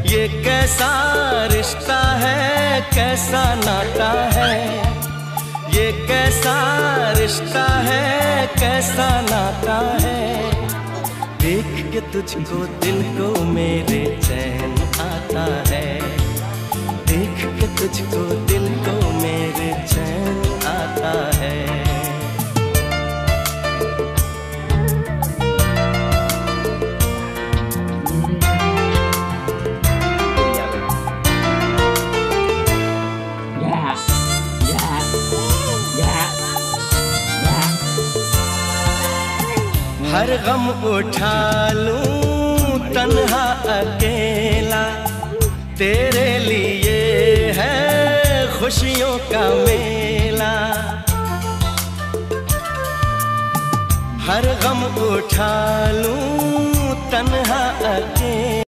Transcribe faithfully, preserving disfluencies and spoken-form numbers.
ये कैसा रिश्ता है, कैसा नाता है, ये कैसा रिश्ता है, कैसा नाता है। देख के तुझको दिल को मेरे चैन आता है, देख के तुझको दिल को मेरे चैन आता है। हर गम उठा लूं तन्हा अकेला, तेरे लिए है खुशियों का मेला। हर गम उठा लूं तन्हा अकेला।